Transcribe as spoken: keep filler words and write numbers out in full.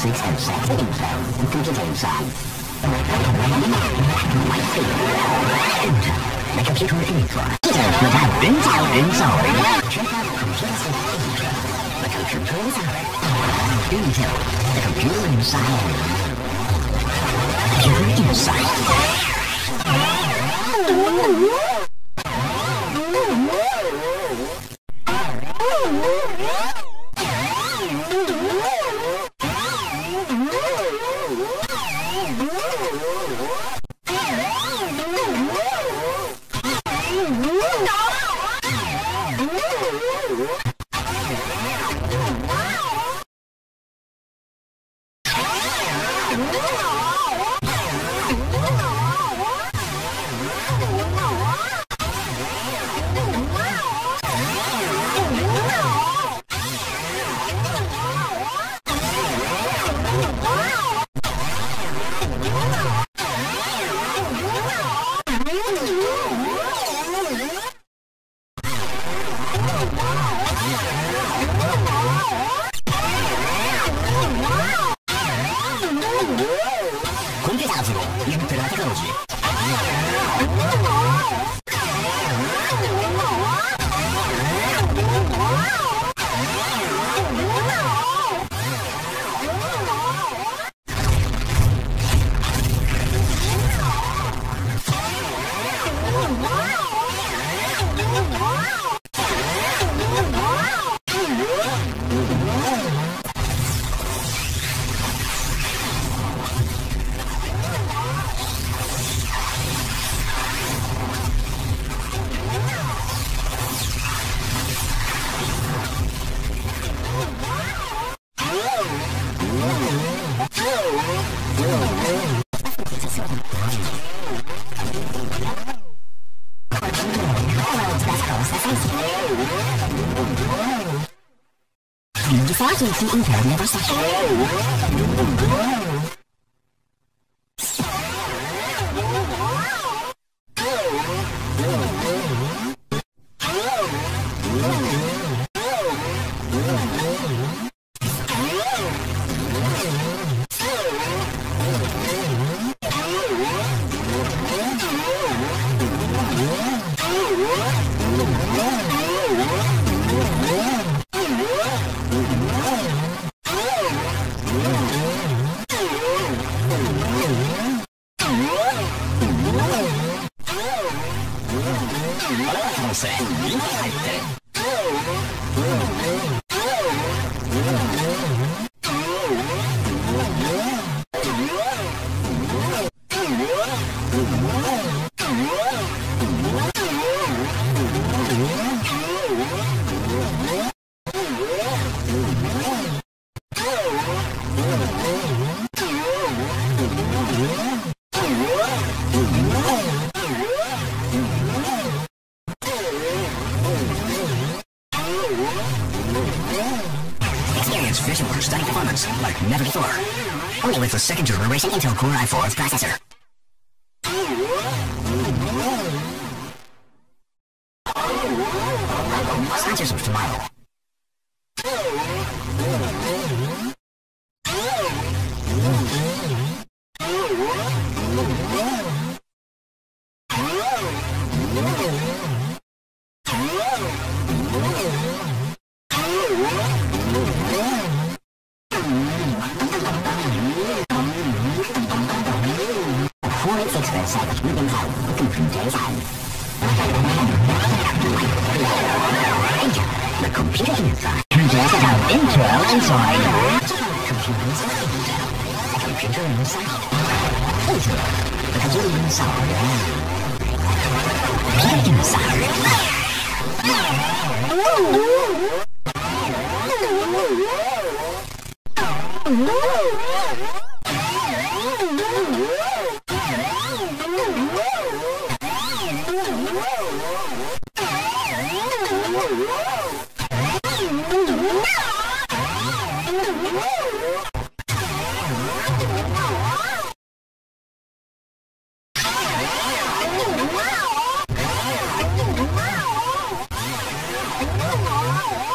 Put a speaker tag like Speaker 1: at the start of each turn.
Speaker 1: six and seven info and computer inside. Enter the computer info. Madame, inside, inside. Check out the computer info. The computer inside. Intel, the computer inside. Computer inside. The Intel never second generation Intel Core i four processor. Sponsors of tomorrow. The computer inside. Just about Intel inside. Computer inside. The computer inside. Intel. The computer inside. Computer inside. Wow!